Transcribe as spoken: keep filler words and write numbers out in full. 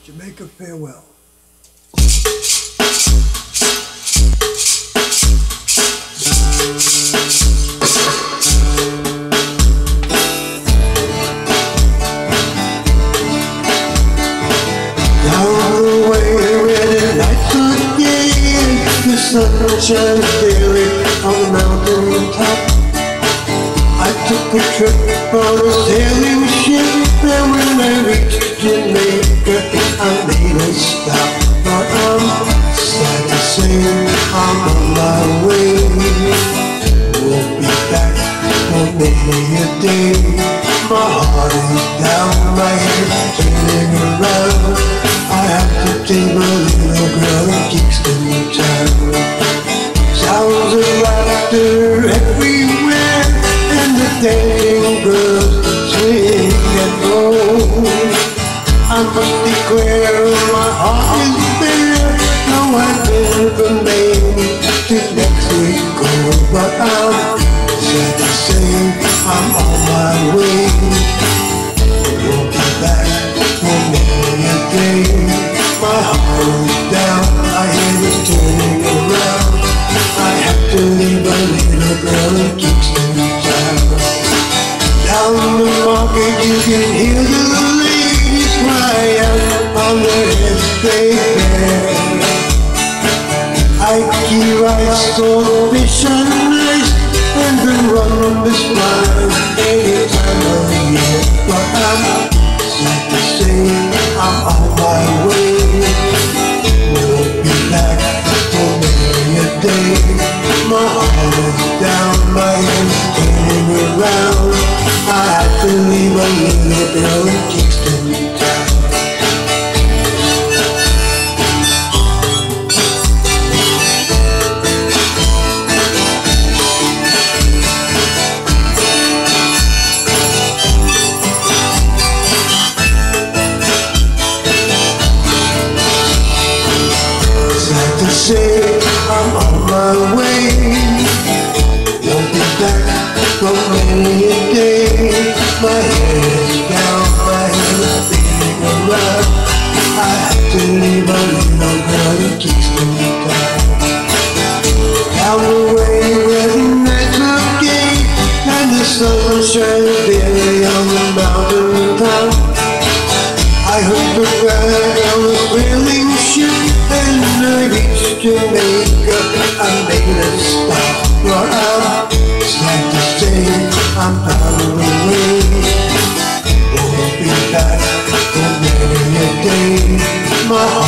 Jamaica Farewell. The sun shines daily on the mountain top. I took a trip on a sailing ship, and when I reached Jamaica, I made a stop. But I'm sad to say I'm on my way. Won't be back for many a day. My heart is down, my head turning around. I have to take my little girl to Kingston town. Sounds of laughter everywhere, and the dancing girls swing and roll. I must declare my heart is bare. No, I've never made it to Mexico, but I'm sad to say I'm on my way. Won't be back for many a day. My heart is down, my head is turning around. I have to leave a little girl in Kingston town. Down the market you can hear the ladies cry out on their heads they bear. I keep ice on fish and rice, and the rum is fine any time of year. But I'm sad to say I'm on my way. Won't be back for many a day. My heart is down, my head is turning around. I have to leave a little girl in Kingston town. Say I'm on my way. Won't be back for many a day. My head is down, my head is spinning around. I have to leave a little girl in Kingston town. Down the way where the nights are gay, and the sun shines daily on the mountain top. I heard the flag on the sailing ship, and I reached Jamaica. I made a stop, but I'm sad to say I'm on the way. Won't be back for many a day. My